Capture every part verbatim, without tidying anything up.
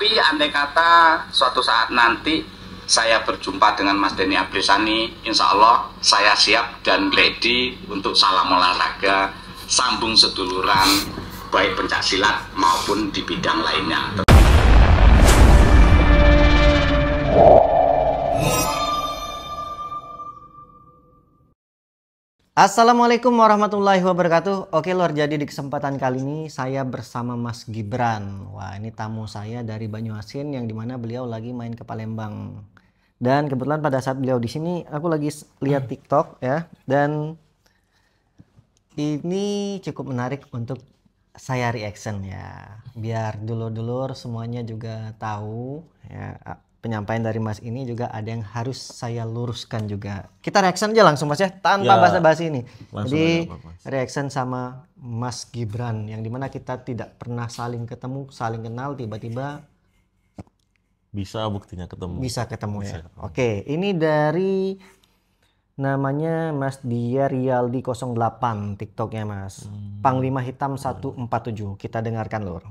Tapi andai kata suatu saat nanti saya berjumpa dengan Mas Denny Abrisani, insya Allah saya siap dan ready untuk salam olahraga, sambung seduluran, baik pencak silat maupun di bidang lainnya. Assalamualaikum warahmatullahi wabarakatuh. Oke lor, jadi di kesempatan kali ini saya bersama Mas Gibran. Wah, ini tamu saya dari Banyuasin yang dimana beliau lagi main ke Palembang. Dan kebetulan pada saat beliau di sini aku lagi lihat TikTok ya, dan ini cukup menarik untuk saya reaction ya. Biar dulur-dulur semuanya juga tahu ya. Penyampaian dari Mas ini juga ada yang harus saya luruskan juga. Kita reaction aja langsung Mas ya, tanpa ya, basa-basi ini. Jadi apa, reaction sama Mas Gibran yang dimana kita tidak pernah saling ketemu, saling kenal, tiba-tiba bisa buktinya ketemu. Bisa ketemu bisa. Ya. Oke, ini dari namanya Mas Dia Rialdi nol delapan TikToknya Mas. Hmm. Panglima Hitam seratus empat puluh tujuh. Kita dengarkan lor.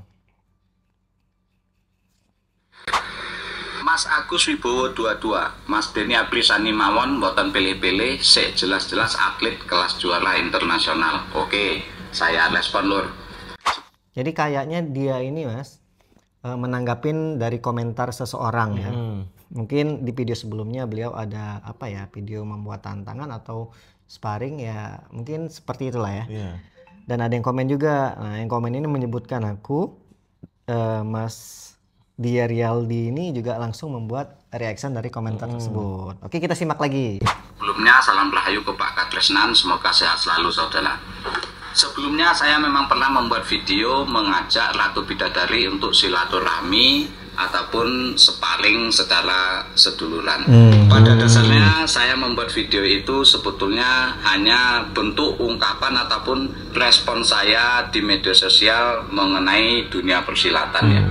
Mas Agus Wibowo dua puluh dua, Mas Denny Abrisani mawon mboten pilih-pilih, sik jelas-jelas atlet kelas juara internasional. Oke, saya respon lur. Jadi kayaknya dia ini Mas menanggapin dari komentar seseorang ya. Hmm. Mungkin di video sebelumnya beliau ada apa ya, video membuat tantangan atau sparring ya, mungkin seperti itulah ya. Yeah. Dan ada yang komen juga. Nah, yang komen ini menyebutkan aku uh, Mas Dia Rialdi ini juga langsung membuat reaction dari komentar hmm. tersebut. Oke, kita simak lagi. Sebelumnya salam rahayu ke Pak Katresnan, semoga sehat selalu saudara. Sebelumnya saya memang pernah membuat video mengajak Ratu Bidadari untuk silaturahmi ataupun sparring secara seduluran. Hmm. Pada dasarnya saya membuat video itu sebetulnya hanya bentuk ungkapan ataupun respon saya di media sosial mengenai dunia persilatan hmm. ya.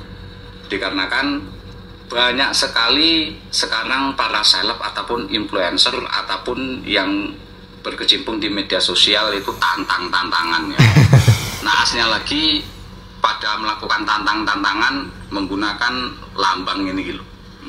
Dikarenakan banyak sekali sekarang para seleb ataupun influencer ataupun yang berkecimpung di media sosial itu tantang-tantangannya. Naasnya lagi pada melakukan tantang-tantangan menggunakan lambang ini gitu.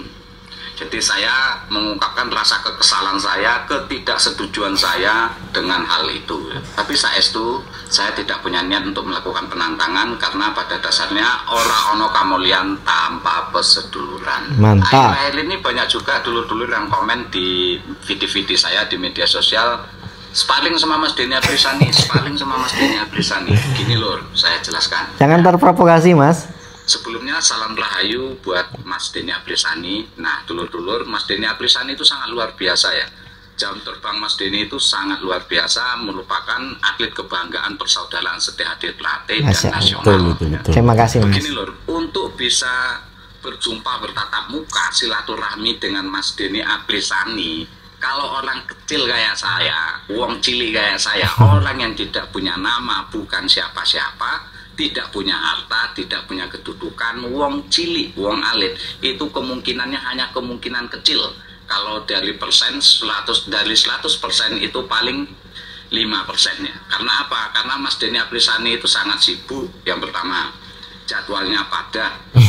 Jadi saya mengungkapkan rasa kekesalan saya, ketidaksetujuan saya dengan hal itu. Tapi saestu saya tidak punya niat untuk melakukan penantangan karena pada dasarnya ora ono kamulian tanpa peseduluran. Mantap. Akhir ini banyak juga dulur-dulur yang komen di video-video saya di media sosial, sparring sama Mas Denny Abrisani, sparring sama Mas Denny Abrisani. Gini lur, saya jelaskan. Jangan terprovokasi Mas. Sebelumnya salam rahayu buat Mas Denny Abrisani. Nah dulur-dulur, Mas Denny Abrisani itu sangat luar biasa ya. Jam terbang Mas Denny itu sangat luar biasa, merupakan atlet kebanggaan persaudaraan Setiap Hadir Pelatih dan nasional. Betul, betul, betul. Terima kasih Mas. Begini lur, untuk bisa berjumpa bertatap muka silaturahmi dengan Mas Denny Abrisani, kalau orang kecil kayak saya, wong cilik kayak saya, orang yang tidak punya nama, bukan siapa-siapa, tidak punya harta, tidak punya kedudukan, wong cilik, wong alit, itu kemungkinannya hanya kemungkinan kecil. Kalau dari persen seratus, dari seratus persen itu paling lima persennya. Karena apa? Karena Mas Denny Abrisani itu sangat sibuk. Yang pertama, jadwalnya padat.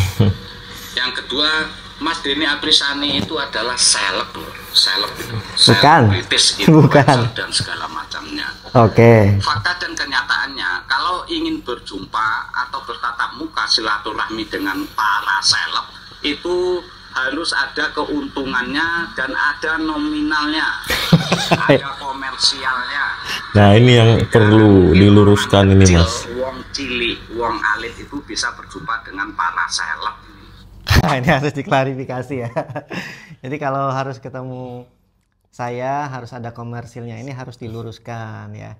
Yang kedua, Mas Denny Abrisani itu adalah seleb, seleb itu, selebritis, influencer dan segala macamnya. Oke. Okay. Fakta dan kenyataannya, kalau ingin berjumpa atau bertatap muka silaturahmi dengan para seleb itu harus ada keuntungannya dan ada nominalnya, ada komersialnya. Nah ini yang jadi, perlu diluruskan ini Mas. Wong cilik, wong alit itu bisa berjumpa dengan para seleb. Ini harus diklarifikasi ya. Jadi kalau harus ketemu saya harus ada komersilnya, ini harus diluruskan ya.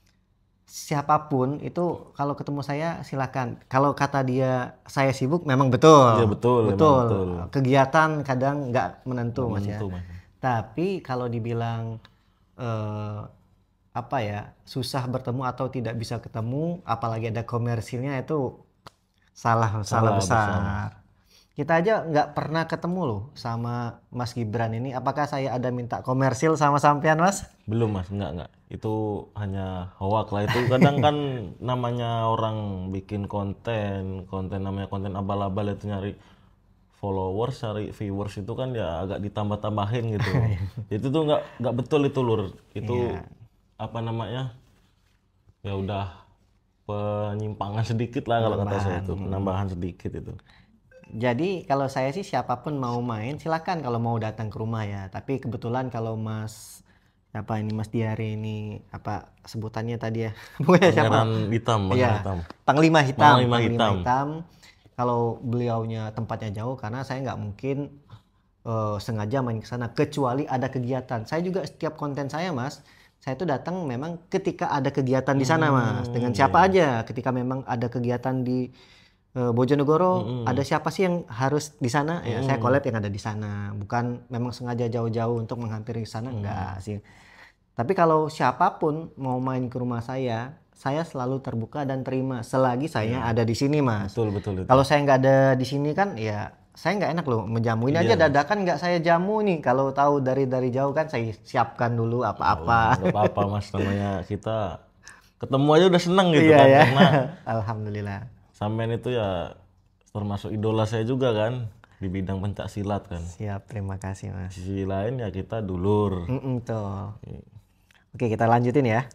Siapapun itu kalau ketemu saya silakan. Kalau kata dia saya sibuk memang betul. Ya, betul, betul. betul. Kegiatan kadang nggak menentu, menentu Mas ya. Mas. Tapi kalau dibilang eh, apa ya, susah bertemu atau tidak bisa ketemu, apalagi ada komersilnya, itu salah salah, salah besar. besar. Kita aja nggak pernah ketemu loh sama Mas Gibran ini. Apakah saya ada minta komersil sama sampean, Mas? Belum Mas, enggak enggak. Itu hanya hoak lah. Itu kadang kan namanya orang bikin konten, konten namanya konten abal-abal itu nyari followers, cari viewers itu kan ya agak ditambah-tambahin gitu. Itu tuh nggak nggak betul itu Lur. Itu Iya. apa namanya? Ya udah penyimpangan sedikit lah kalau kata saya itu, penambahan sedikit itu. Jadi kalau saya sih siapapun mau main silakan kalau mau datang ke rumah ya. Tapi kebetulan kalau Mas apa ini Mas Diare ini apa sebutannya tadi ya? Bukan siapa? Pangeran hitam, pangeran Iya. hitam. Panglima hitam. Panglima hitam. hitam. Kalau beliaunya tempatnya jauh karena saya nggak mungkin eh, sengaja main ke sana kecuali ada kegiatan. Saya juga setiap konten saya Mas, saya tuh datang memang ketika ada kegiatan di sana Mas. Dengan siapa aja ketika memang ada kegiatan di eh, Bojonegoro, ada siapa sih yang harus di sana? Ya saya collab yang ada di sana. Bukan memang sengaja jauh-jauh untuk menghampiri sana enggak sih. Tapi kalau siapapun mau main ke rumah saya, saya selalu terbuka dan terima selagi saya ada di sini Mas. Betul betul itu. Kalau saya nggak ada di sini kan ya saya nggak enak loh menjamu. Ini aja dadakan nggak saya jamu nih. Kalau tahu dari dari jauh kan saya siapkan dulu apa-apa. Nggak apa-apa Mas, namanya kita ketemu aja udah seneng gitu Iya kan. ya. Karena Alhamdulillah. sampean itu ya termasuk idola saya juga kan di bidang pencak silat kan. Siap, terima kasih Mas. Di sisi lain ya kita dulur. Mm-mm, tuh. Oke kita lanjutin ya.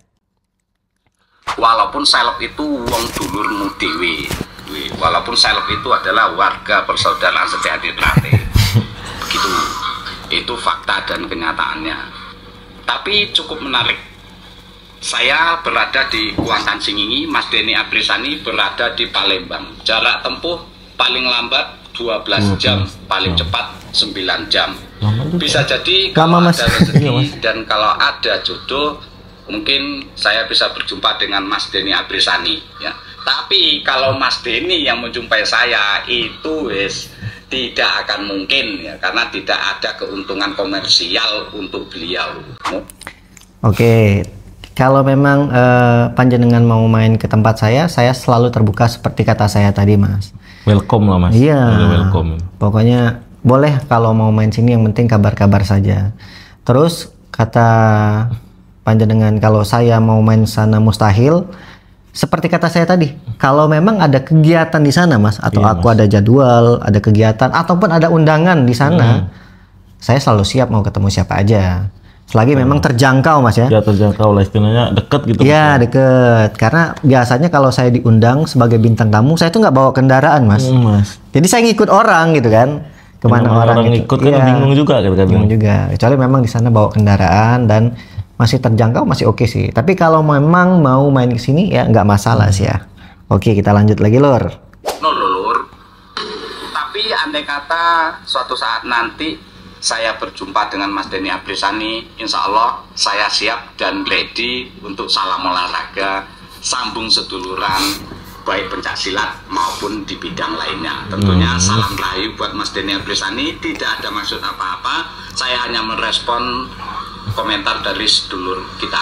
Walaupun Seleb itu wong dulurmu dewi, walaupun Seleb itu adalah warga persaudaraan sejati Trate, begitu, itu fakta dan kenyataannya. Tapi cukup menarik. Saya berada di Kuantan Singingi, Mas Denny Aprisani berada di Palembang. Jarak tempuh paling lambat dua belas jam, paling cepat sembilan jam. Bisa jadi kalau Lama, Mas. ada rezeki dan kalau ada jodoh, mungkin saya bisa berjumpa dengan Mas Denny Aprisani ya. Tapi kalau Mas Denny yang menjumpai saya itu wis tidak akan mungkin ya, karena tidak ada keuntungan komersial untuk beliau. Oke, kalau memang eh, panjenengan mau main ke tempat saya, saya selalu terbuka seperti kata saya tadi Mas. Welcome lah Mas. Iya. Udah welcome. Pokoknya boleh kalau mau main sini, yang penting kabar-kabar saja. Terus kata panjenengan kalau saya mau main sana mustahil. Seperti kata saya tadi, kalau memang ada kegiatan di sana Mas, atau Iya, aku Mas. ada jadwal, ada kegiatan, ataupun ada undangan di sana, saya selalu siap mau ketemu siapa aja. Selagi memang terjangkau Mas ya. Ya terjangkau lah istilahnya deket gitu. Iya deket, karena biasanya kalau saya diundang sebagai bintang tamu, saya tuh nggak bawa kendaraan Mas. Hmm, Mas. Jadi saya ngikut orang gitu kan, kemana Namanya orang, orang itu. ikut kan Iya, bingung juga gitu kan. bingung juga. Kecuali memang di sana bawa kendaraan dan masih terjangkau, masih oke sih. Tapi kalau memang mau main ke sini ya nggak masalah sih ya. Oke kita lanjut lagi Lur. No lulur. Tapi andai kata suatu saat nanti saya berjumpa dengan Mas Denny Aprisani, insya Allah saya siap dan ready untuk salam olahraga, sambung seduluran, baik pencak silat maupun di bidang lainnya. Tentunya salam rahayu buat Mas Denny Aprisani, tidak ada maksud apa-apa, saya hanya merespon komentar dari sedulur kita.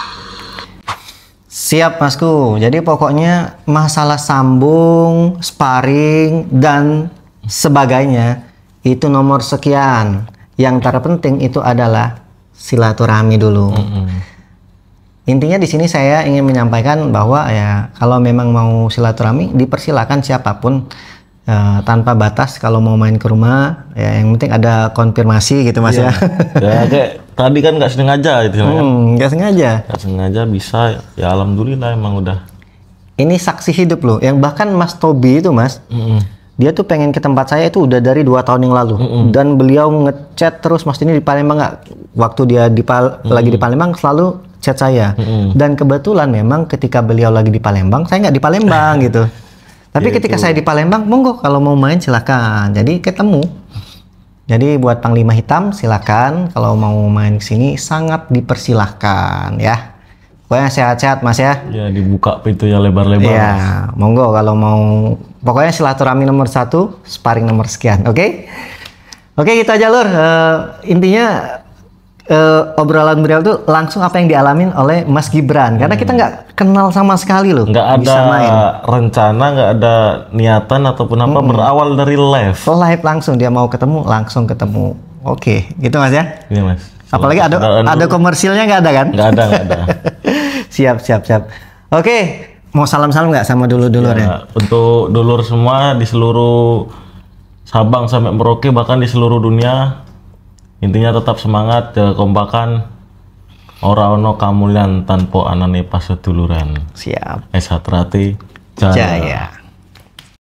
Siap Masku. Jadi pokoknya masalah sambung, sparring dan sebagainya itu nomor sekian. Yang terpenting itu adalah silaturahmi dulu. Intinya di sini saya ingin menyampaikan bahwa ya kalau memang mau silaturahmi dipersilakan siapapun ya, tanpa batas. Kalau mau main ke rumah ya yang penting ada konfirmasi gitu Mas ya. Ya kayak tadi kan nggak sengaja itu. Hmm, nggak sengaja. Nggak sengaja bisa ya alhamdulillah emang udah. Ini saksi hidup loh. Yang bahkan Mas Tobi itu Mas. Dia tuh pengen ke tempat saya itu udah dari dua tahun yang lalu. Dan beliau ngechat terus Mas ini di Palembang nggak? Waktu dia di Pal lagi di Palembang selalu chat saya. Dan kebetulan memang ketika beliau lagi di Palembang, saya nggak di Palembang gitu. Tapi Ya, ketika itu. saya di Palembang, monggo kalau mau main silakan. Jadi ketemu. Jadi buat Panglima Hitam silakan. Kalau mau main ke sini sangat dipersilahkan ya. Pokoknya sehat-sehat Mas ya. Ya dibuka pintunya lebar-lebar. Iya, monggo kalau mau. Pokoknya silaturahmi nomor satu, sparring nomor sekian, oke? Oke, kita aja Lur. Uh, intinya uh, obrolan beliau tuh langsung apa yang dialamin oleh Mas Gibran, karena kita nggak kenal sama sekali loh. Nggak ada bisa main. rencana, nggak ada niatan ataupun apa, hmm. berawal dari live. Live langsung, dia mau ketemu langsung ketemu. Oke, gitu Mas ya? Iya Mas. Apalagi ada ada, ada komersilnya nggak ada kan? Nggak ada, nggak ada. Siap, siap, siap. Oke, mau salam-salam nggak sama dulur-dulur ya? Untuk dulur semua di seluruh Sabang sampai Merauke, bahkan di seluruh dunia. Intinya tetap semangat, jaga kompakan. Ora ono kamulian tanpa anane paseduluran. Siap. Es Hatrati Jaya. Jaya.